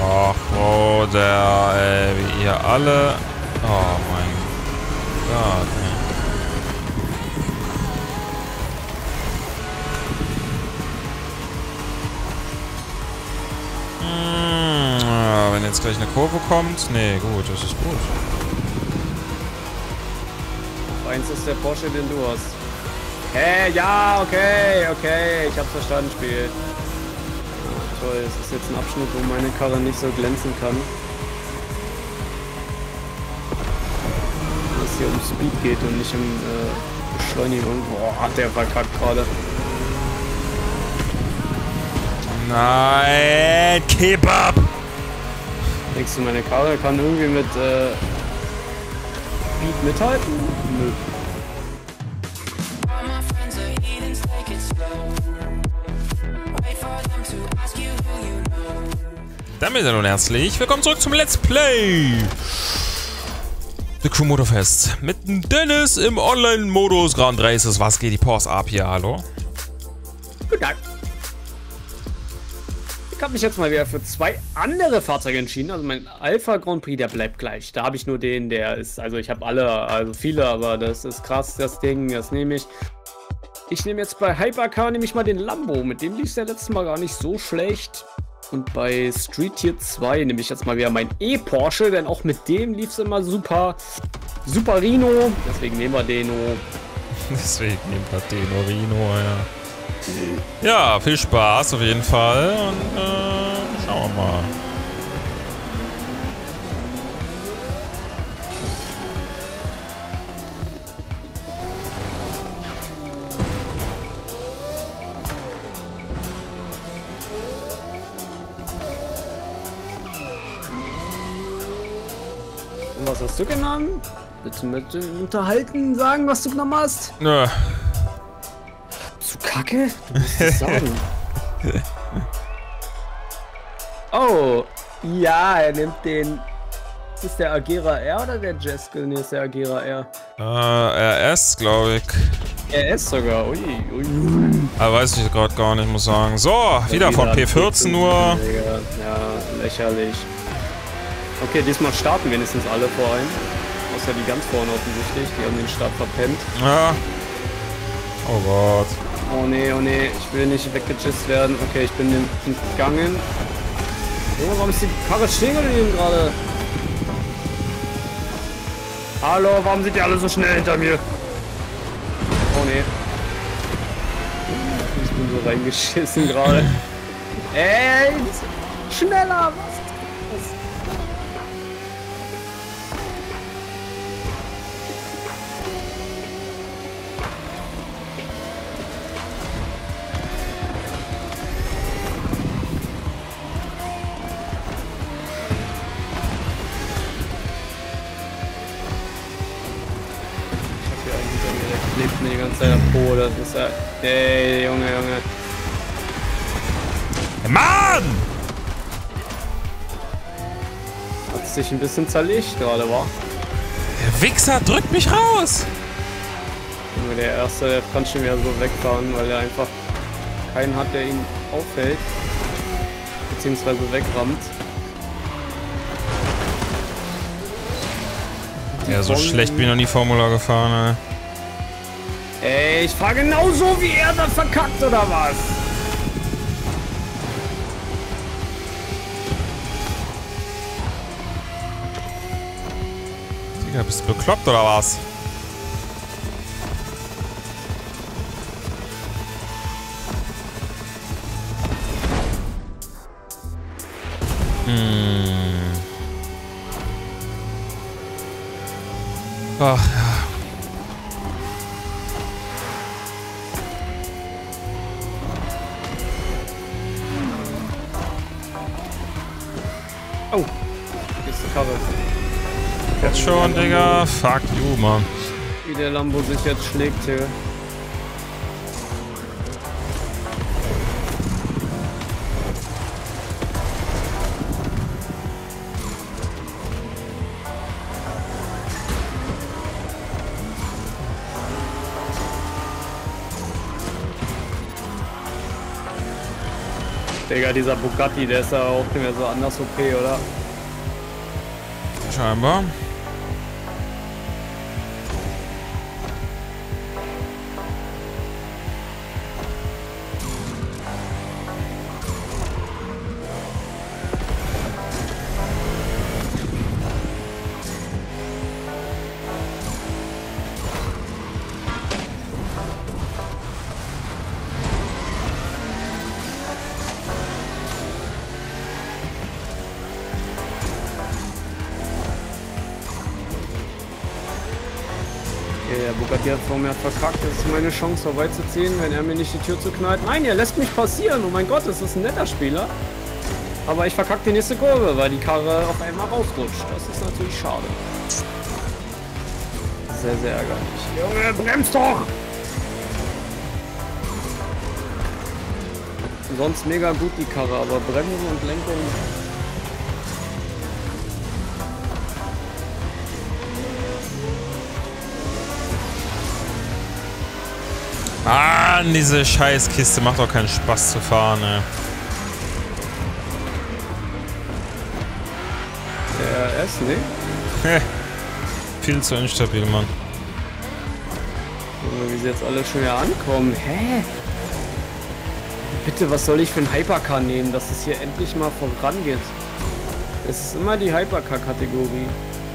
Ach, Bruder, ey, wie ihr alle... Oh mein Gott, ey. Wenn jetzt gleich eine Kurve kommt... Nee, gut, das ist gut. Eins ist der Porsche, den du hast. Hä? Ja, okay, okay. Ich hab's verstanden, Spiel. Toll, es ist jetzt ein Abschnitt, wo meine Karre nicht so glänzen kann. Weil es hier um Speed geht und nicht um Beschleunigung. Boah, hat der verkackt gerade. Nein, Kebab! Denkst du, meine Karre kann irgendwie mit Speed mithalten? Nö. Damit dann nun herzlich willkommen zurück zum Let's Play The Crew Motorfest mit dem Dennis im Online-Modus Grand Races. Was geht die Porsche ab hier? Hallo? Guten Tag. Ich habe mich jetzt mal wieder für zwei andere Fahrzeuge entschieden. Also mein Alpha Grand Prix, der bleibt gleich. Da habe ich nur den, der ist, also ich habe alle, also viele, aber das ist krass, das Ding, das nehme ich. Ich nehme jetzt bei Hypercar nämlich mal den Lambo. Mit dem lief es ja letztes Mal gar nicht so schlecht. Und bei Street Tier 2 nehme ich jetzt mal wieder mein E-Porsche, denn auch mit dem lief es immer super. Super Rino, deswegen nehmen wir den. Deswegen nehmen wir den Rino, ja. Ja, viel Spaß auf jeden Fall und schauen wir mal. Und was hast du genommen? Bitte mit unterhalten, sagen, was du genommen hast? Nö. Zu kacke? Du musst das sagen. Oh, ja, er nimmt den. Ist das der Agera R oder der Jesko? Ne, ist der Agera R. RS, glaube ich. RS sogar, ui. Aber weiß ich gerade gar nicht, muss sagen. So, wieder von P14 nur. Ja, lächerlich. Okay, diesmal starten wenigstens alle vor allem. Außer die ganz vorne offensichtlich, die haben den Start verpennt. Ja. Oh Gott. Oh nee, ich will nicht weggejist werden. Okay, ich bin entgangen. Junge, warum ist die Karre stehen geblieben gerade? Hallo, warum sind die alle so schnell hinter mir? Oh nee. Ich bin so reingeschissen gerade. Ey, schneller, was? Lebt mir die ganze Zeit am Po, das ist ja... Ey, Junge. Mann! Hat sich ein bisschen zerlegt gerade, wa? Der Wichser drückt mich raus! Junge, der Erste, der kann schon wieder so wegfahren, weil er einfach keinen hat, der ihn auffällt. Beziehungsweise wegrammt. Ja, so schlecht bin ich noch nie Formula gefahren, ey. Ey, ich fahr genauso wie er das verkackt, oder was? Digga, bist du bekloppt, oder was? Ach, ja. Oh, hier ist die Karre. Jetzt schon, Digga. Fuck you, Mann. Wie der Lambo sich jetzt schlägt hier. Digga, dieser Bugatti, der ist ja auch nicht mehr so anders okay, oder? Scheinbar. Der Bugatti hat vor mir verkackt. Das ist meine Chance vorbeizuziehen, wenn er mir nicht die Tür zuknallt. Nein, er lässt mich passieren. Oh mein Gott, das ist ein netter Spieler. Aber ich verkacke die nächste Kurve, weil die Karre auf einmal rausrutscht. Das ist natürlich schade. Sehr, sehr ärgerlich. Junge, bremst doch! Sonst mega gut die Karre, aber Bremsen und Lenkung... Ah, diese Scheißkiste macht auch keinen Spaß zu fahren, ey. Der RS, ne? Viel zu instabil, Mann. Wie sie jetzt alle schon wieder ankommen. Hä? Bitte, was soll ich für ein Hypercar nehmen, dass es hier endlich mal vorangeht? Es ist immer die Hypercar-Kategorie.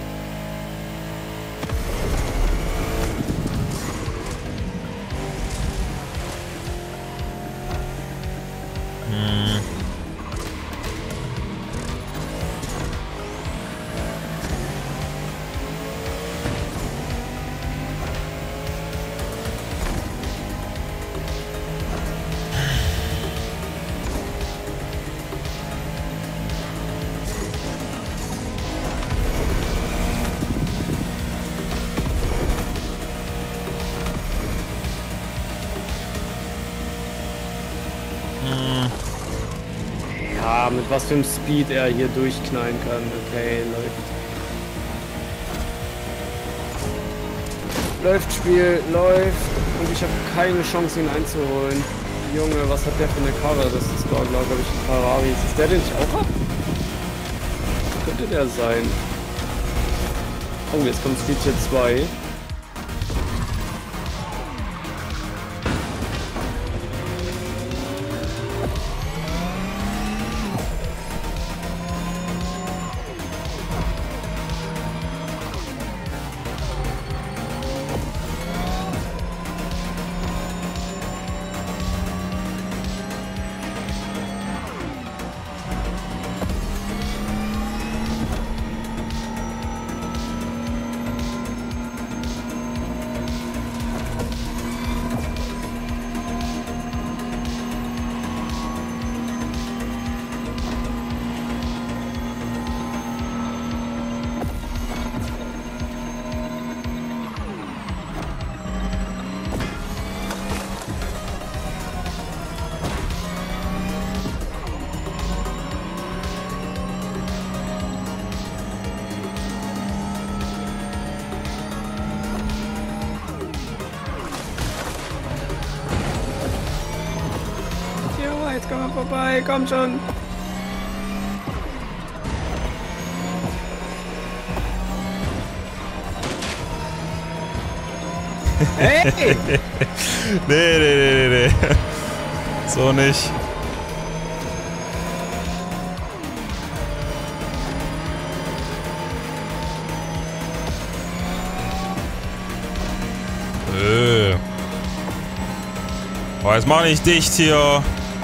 Ja, mit was für einem Speed er hier durchknallen kann. Okay, läuft. Läuft Spiel, läuft. Und ich habe keine Chance, ihn einzuholen. Junge, was hat der für eine Karre? Das ist doch, glaube ich, ein Ferrari. Ist der den ich auch hab? Könnte der sein. Oh, jetzt kommt Speed hier 2. Jetzt kommen wir vorbei, komm schon. Hey! Nee. So nicht. Boah, jetzt mach nicht dicht hier.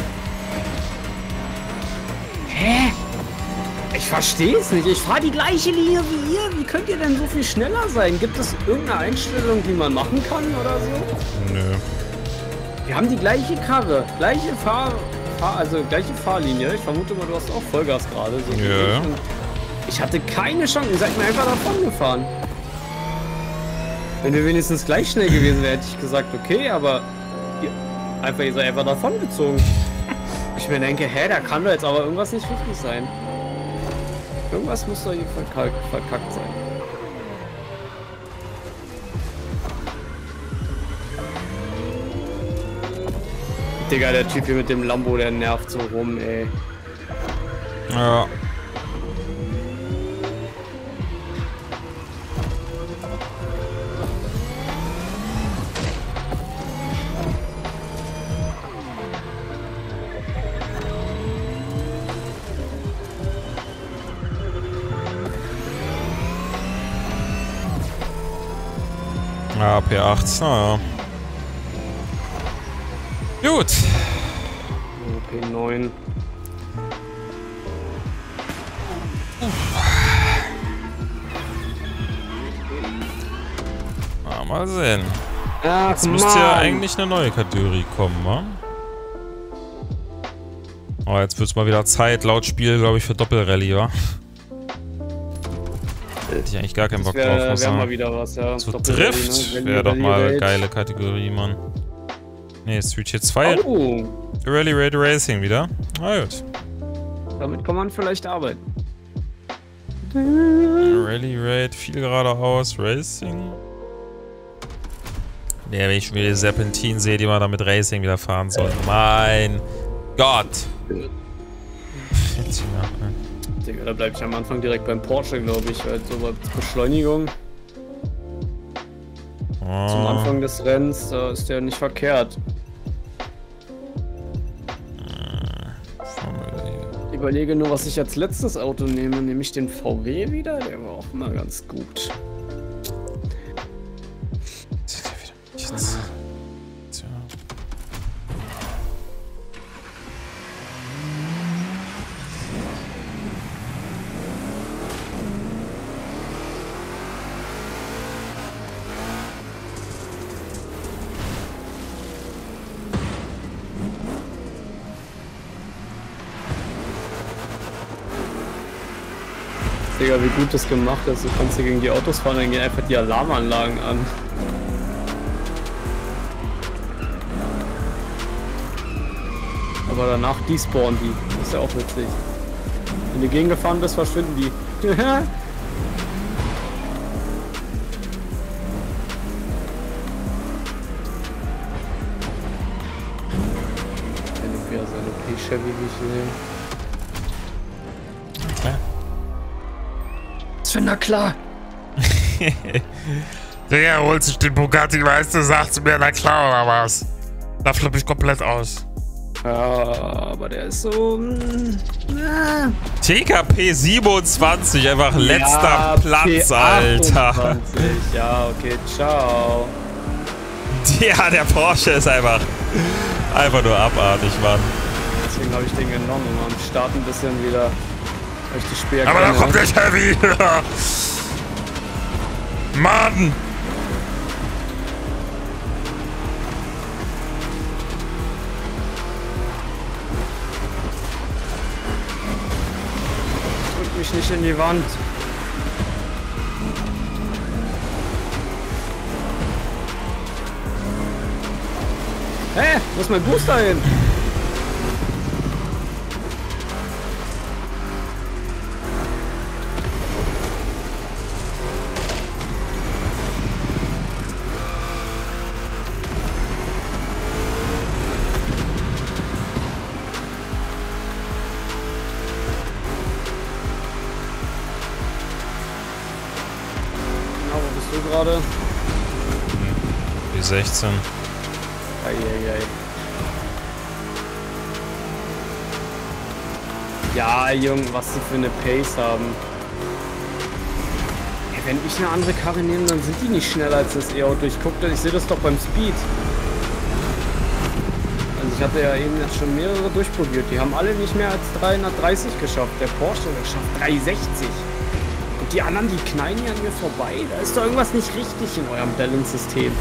Hä? Ich verstehe es nicht. Ich fahre die gleiche Linie wie ihr. Wie könnt ihr denn so viel schneller sein? Gibt es irgendeine Einstellung, die man machen kann oder so? Nö. Wir haben die gleiche Karre, gleiche also gleiche Fahrlinie. Ich vermute mal, du hast auch Vollgas gerade. So Ja. Ich hatte keine Chance. Ihr seid mir einfach davon gefahren. Wenn wir wenigstens gleich schnell gewesen wären, hätte ich gesagt, okay, aber ihr seid einfach davon gezogen. Ich mir denke, hä, da kann doch jetzt aber irgendwas nicht richtig sein. Irgendwas muss doch hier verkackt sein. Digga, der Typ hier mit dem Lambo, der nervt so rum, ey. Ja. Ja, P8, naja. Gut. P9. Mal sehen. Ach, Jetzt müsste ja eigentlich eine neue Kategorie kommen, wa? Aber jetzt wird es mal wieder Zeit, laut Spiel, glaube ich, für Doppelrallye, wa? Hätte ich eigentlich gar keinen Bock drauf, muss Wäre mal sagen. wieder was, ja. So Drift wäre doch mal eine geile Kategorie, Mann. Ne, Street Hit 2. Oh. Rally Raid Racing wieder. Na gut. Damit kann man vielleicht arbeiten. Rally Raid, viel geradeaus, Racing. Ne, wenn ich schon wieder die Serpentin sehe, die man da mit Racing wieder fahren soll. Mein Gott. Jetzt hier, ne? Digga, da bleib ich am Anfang direkt beim Porsche, glaube ich, weil so bei Beschleunigung zum Anfang des Rennens, da ist der nicht verkehrt. Ich überlege nur, was ich als letztes Auto nehme, nämlich den VW wieder, der war auch mal ganz gut. Digga, wie gut das gemacht ist. Du kannst hier gegen die Autos fahren, dann gehen einfach die Alarmanlagen an. Aber danach despawnen die. Das ist ja auch witzig. Wenn du gegen gefahren bist, verschwinden die. Chevy, wie ich sehe. Klar. Was für na klar. Digga, holt sich den Bugatti, weißt du, sagst du mir, na klar, oder was? Da flippe ich komplett aus. Ja, aber der ist so... TKP 27, einfach letzter ja, Platz, Alter. Ja, okay, ciao. Ja, der Porsche ist einfach nur abartig, Mann. Deswegen habe ich den genommen, um am Start ein bisschen wieder richtig Speer. Aber da kommt der Chevy. Mann. Drück mich nicht in die Wand. Hä? Wo ist mein Booster hin? Gerade. Die 16. Eieiei. Ja, Junge, was sie für eine Pace haben. Ey, wenn ich eine andere Karre nehme, dann sind die nicht schneller als das E-Auto. Ich sehe das doch beim Speed. Also ich hatte ja eben jetzt schon mehrere durchprobiert. Die haben alle nicht mehr als 330 geschafft. Der Porsche, der schafft 360. Die anderen, die knallen hier an mir vorbei. Da ist doch irgendwas nicht richtig in eurem Balance-System.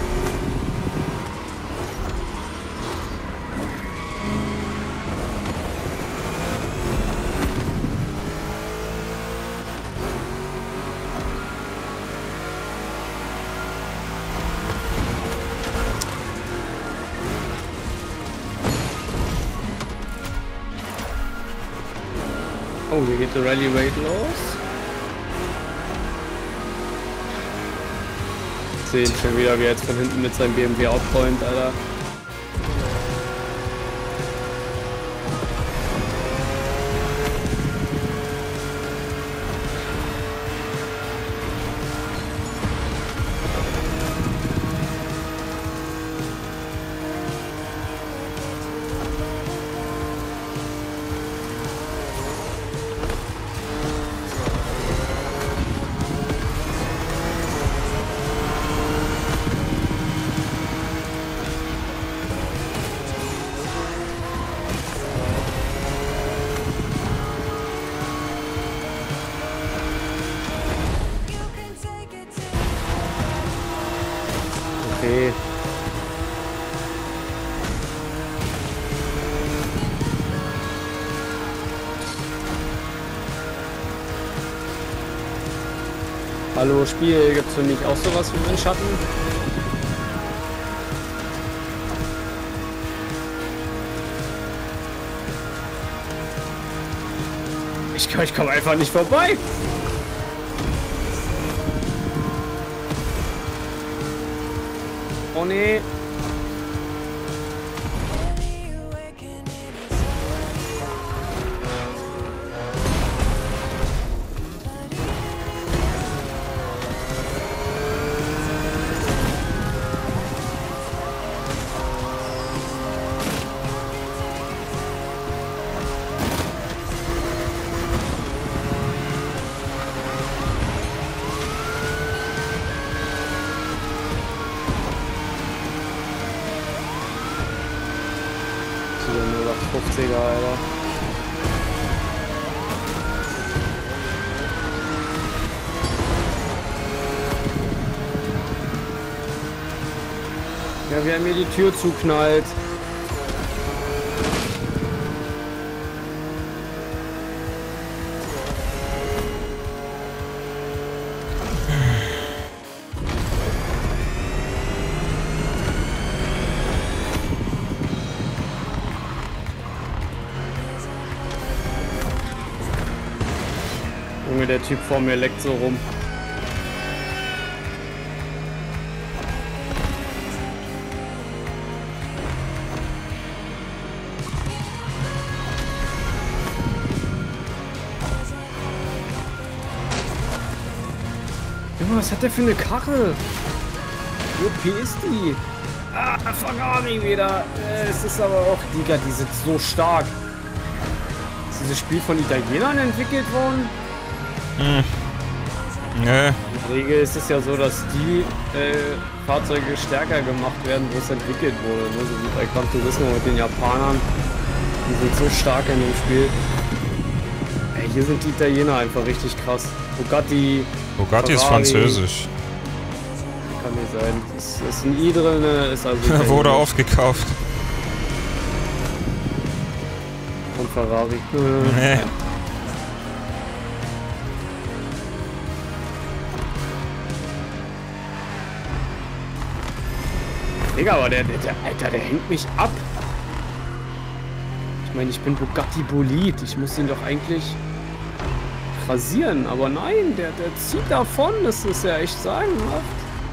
Oh, hier geht der Rally Raid los. Sehen schon wieder, wie er jetzt von hinten mit seinem BMW aufräumt, Alter. Hallo Spiel, gibt's für mich auch sowas wie Windschatten? Ich komme einfach nicht vorbei. Oh nee. Nur 50er, Alter. Ja, wer mir die Tür zuknallt. Junge, der Typ vor mir leckt so rum. Junge, was hat der für eine Karre? Wie OP ist die? Ah, Ferrari wieder. Es ist aber auch, Digga, die sind so stark. Ist dieses Spiel von Italienern entwickelt worden? Nö. In der Regel ist es ja so, dass die Fahrzeuge stärker gemacht werden, wo es entwickelt wurde. Ne? So wie bei Gran Turismo mit den Japanern. Die sind so stark in dem Spiel. Ey, hier sind die Italiener einfach richtig krass. Bugatti. Bugatti ist Ferrari. französisch. Kann nicht sein. Ist ein I drin, ist also. Wurde aufgekauft. Von Ferrari. Nee. Digga, aber der Alter, der hängt mich ab. Ich meine, ich bin Bugatti Bolid. Ich muss ihn doch eigentlich rasieren. Aber nein, der zieht davon. Das ist ja echt sagenhaft.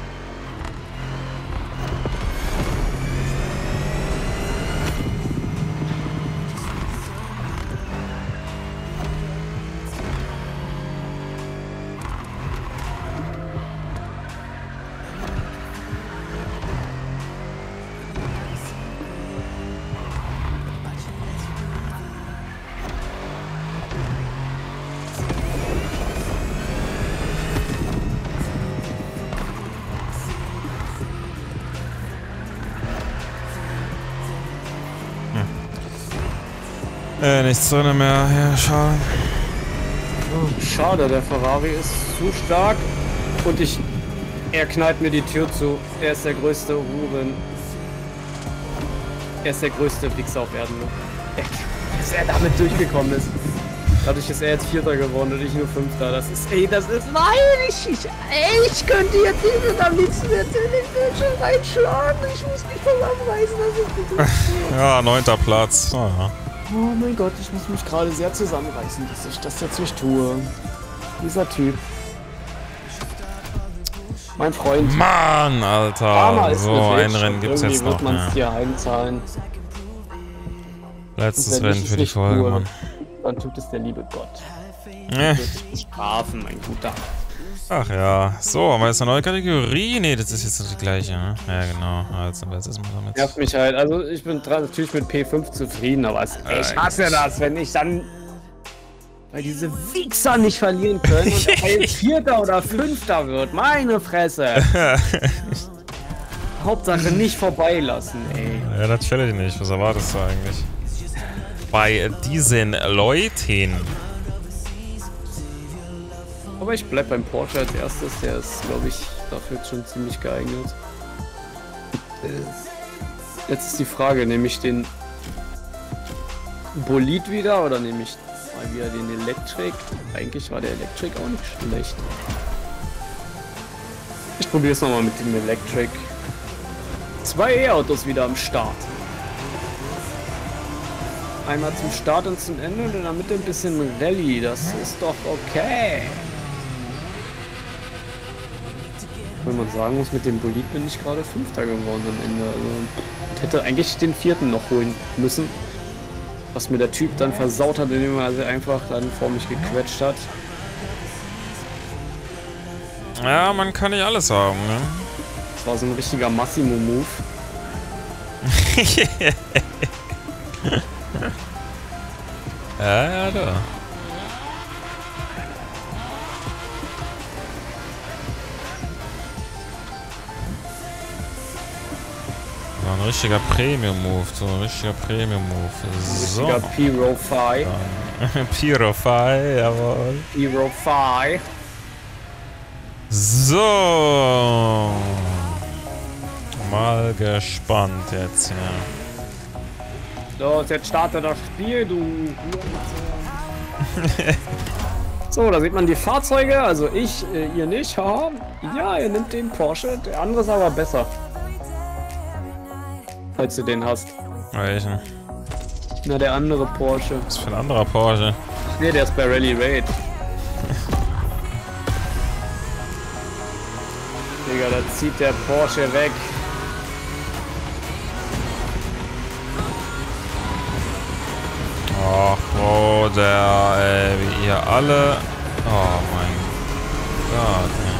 Nichts drin mehr. Ja, schade. Oh, schade, der Ferrari ist zu stark. Und er knallt mir die Tür zu. Er ist der größte Huren. Er ist der größte Wichser auf Erden. Dass er damit durchgekommen ist. Dadurch ist er jetzt Vierter geworden und ich nur Fünfter. Das ist, nein, ich könnte jetzt nicht am liebsten jetzt in den Bildschirm reinschlagen. Ich muss mich zusammenreißen, dass ich Ja, 9. Platz. Oh, ja. Oh mein Gott, ich muss mich gerade sehr zusammenreißen, dass ich das jetzt nicht tue. Dieser Typ. Mein Freund. Mann, Alter. Ist So, ein Rennen gibt's jetzt noch. Wird man es dir heimzahlen. Letztes Rennen für die Folge, Mann. Dann tut es der liebe Gott. Wird dich strafen, mein Guter. Ach ja. So, haben wir jetzt eine neue Kategorie? Ne, das ist jetzt die gleiche, ne? Ja, genau. Also, was ist mal damit? Nervt mich halt. Also, ich bin natürlich mit P5 zufrieden, aber ich hasse das, wenn ich dann. Weil diese Wichser nicht verlieren können und ein Vierter oder Fünfter wird. Meine Fresse. Hauptsache nicht vorbeilassen, ey. Ja, natürlich nicht. Was erwartest du eigentlich? Bei diesen Leuten. Aber ich bleib beim Porsche als erstes. Der ist, glaube ich, dafür schon ziemlich geeignet. Jetzt ist die Frage, nehme ich den Bolid wieder oder nehme ich mal wieder den Electric? Eigentlich war der Electric auch nicht schlecht. Ich probiere es nochmal mit dem Electric. 2 E-Autos wieder am Start. Einmal zum Start und zum Ende und in der Mitte ein bisschen Rallye. Das ist doch okay. Wenn man sagen muss, mit dem Bolid bin ich gerade Fünfter geworden am Ende. Also, ich hätte eigentlich den 4. noch holen müssen. Was mir der Typ dann versaut hat, indem er einfach dann vor mich gequetscht hat. Ja, man kann nicht alles haben, ne? Das war so ein richtiger Massimo-Move. Ja, da. So ein richtiger Premium-Move, so ein richtiger Premium-Move. So. Richtiger Pyrofy. Pyrofy, jawohl. Pyrofy. So. Mal gespannt jetzt hier. So, jetzt startet das Spiel, du. So, da sieht man die Fahrzeuge, also ich, ihr nicht, haha. Ja, ihr nimmt den Porsche, der andere ist aber besser. Falls du den hast. Welchen? Na, der andere Porsche. Was für ein anderer Porsche? Ne, der ist bei Rally Raid. Digga, da zieht der Porsche weg. Ach, Bruder, ey, wie ihr alle... Oh mein Gott, ey.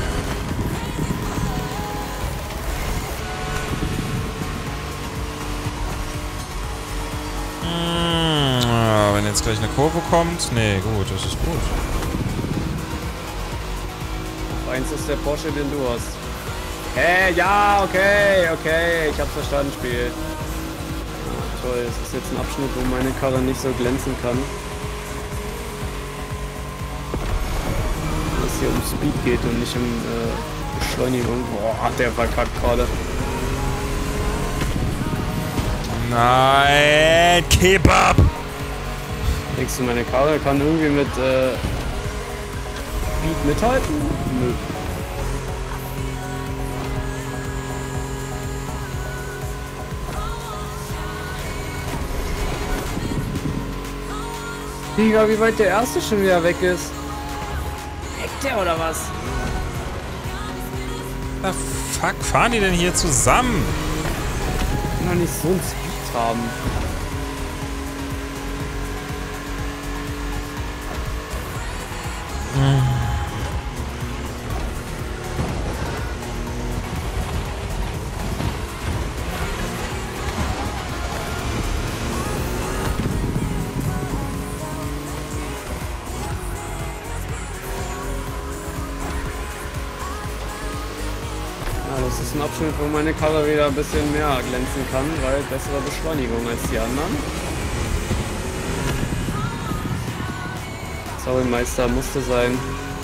Wenn jetzt gleich eine Kurve kommt... Nee, gut, das ist gut. Eins ist der Porsche, den du hast. Hä, ja, okay, okay, ich hab's verstanden, Spiel. Toll, es ist jetzt ein Abschnitt, wo meine Karre nicht so glänzen kann. Weil es hier um Speed geht und nicht um Beschleunigung. Boah, der verkackt gerade. Nein, Kebab! Denkst du, meine Karre kann irgendwie mit Speed mithalten? Nö. Digga, wie weit der erste schon wieder weg ist. Eckt der oder was? The fuck fahren die denn hier zusammen? Ich kann doch nicht so einen Speed haben. Das ist ein Abschnitt, wo meine Karre wieder ein bisschen mehr glänzen kann, weil bessere Beschleunigung als die anderen. Sorry Meister, musste sein.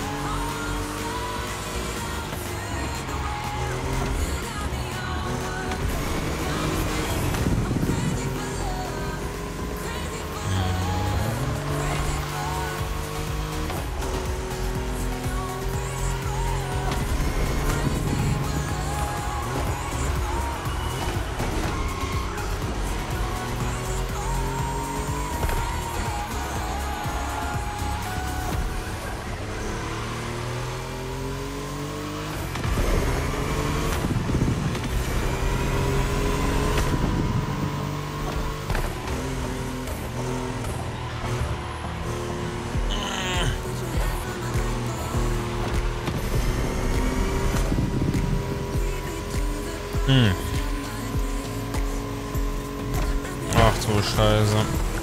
Ach du Scheiße.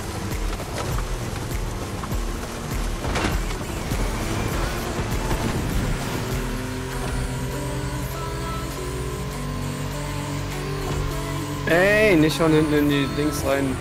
Ey, nicht von hinten in die Dings rein.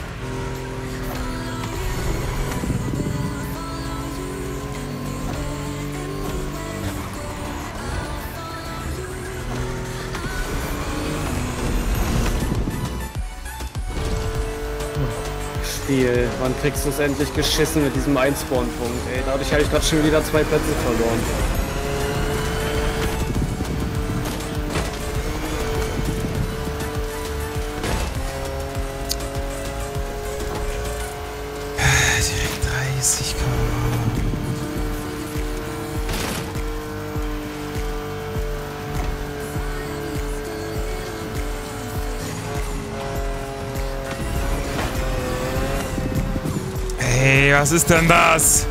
Spiel, wann kriegst du es endlich geschissen mit diesem Einspawn-Punkt? Ey, dadurch habe ich gerade schon wieder 2 Plätze verloren. Digga, was ist denn das?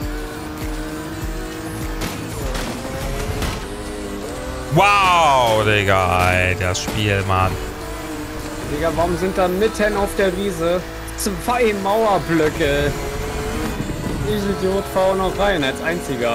Wow, Digga, ey, das Spiel, Mann. Digga, warum sind da mitten auf der Wiese 2 Mauerblöcke? Ich Idiot, fahr noch rein als einziger.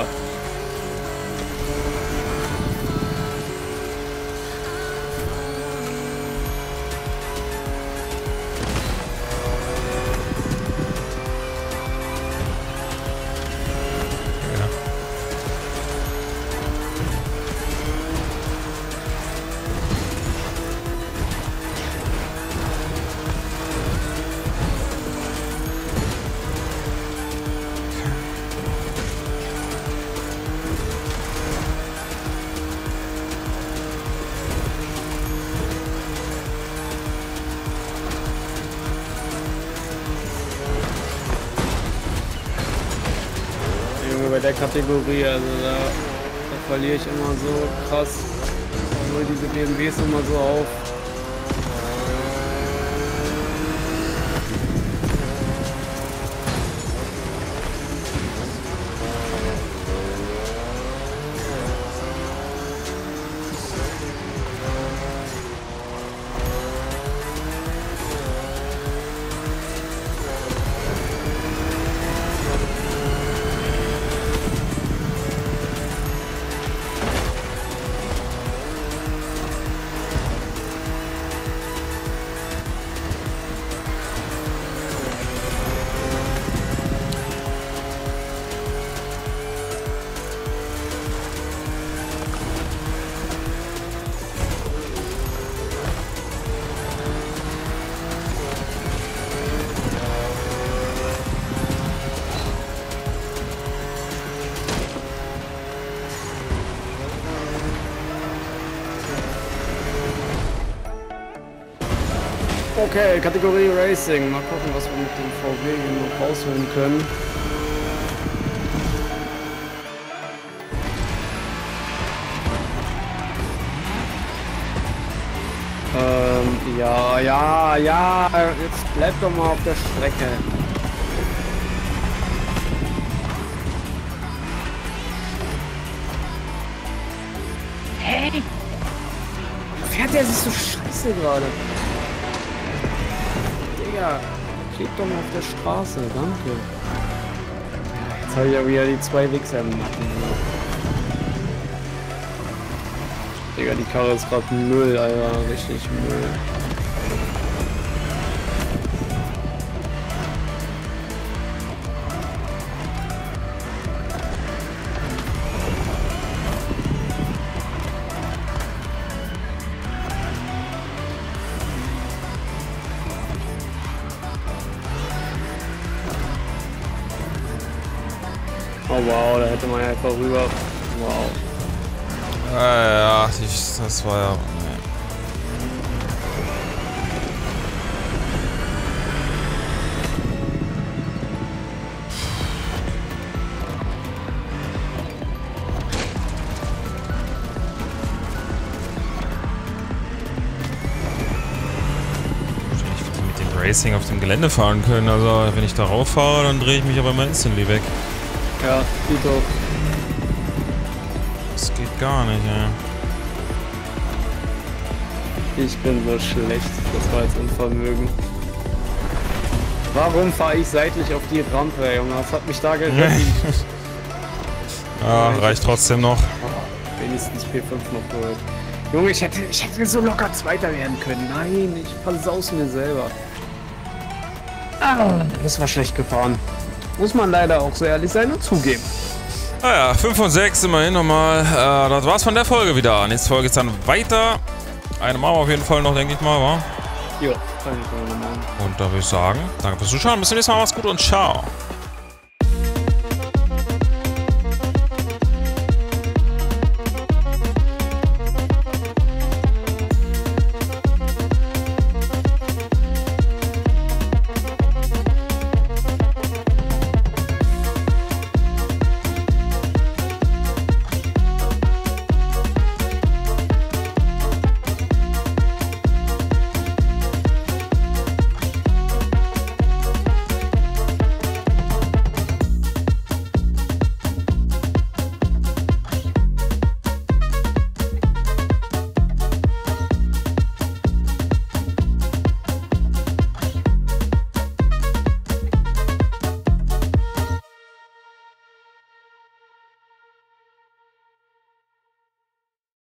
Bei der Kategorie, also da verliere ich immer so krass, nur diese BMWs immer so auf. Okay, Kategorie Racing. Mal gucken, was wir mit dem VW hier noch rausholen können. Ja, jetzt bleib doch mal auf der Strecke. Hey! Fährt der sich so scheiße gerade? Digga, steht doch mal auf der Straße, danke. Jetzt habe ich ja wieder die 2 Wichser im Nacken. Digga, die Karre ist gerade Müll, Alter, richtig Müll. Oh wow, da hätte man ja einfach rüber. Wow. Ja, das war ja... mit dem Racing auf dem Gelände fahren können. Also wenn ich darauf fahre, dann drehe ich mich aber immer instantly weg. Ja, sieht doch. Das geht gar nicht, ja. Ich bin so schlecht. Das war jetzt Unvermögen. Warum fahre ich seitlich auf die Rampe, Junge? Das hat mich da gerettet. Ja, reicht trotzdem noch. Oh, wenigstens P5 noch geholt. Junge, ich hätte so locker Zweiter werden können. Nein, ich versaus mir selber. Ah, das war schlecht gefahren. Muss man leider auch so ehrlich sein und zugeben. Naja, 5 von 6 immerhin nochmal. Das war's von der Folge wieder. Nächste Folge ist dann weiter. Eine machen wir auf jeden Fall noch, denke ich mal, wa? Jo, kann ich mal machen. Und da würde ich sagen, danke fürs Zuschauen. Bis zum nächsten Mal. Macht's gut und ciao.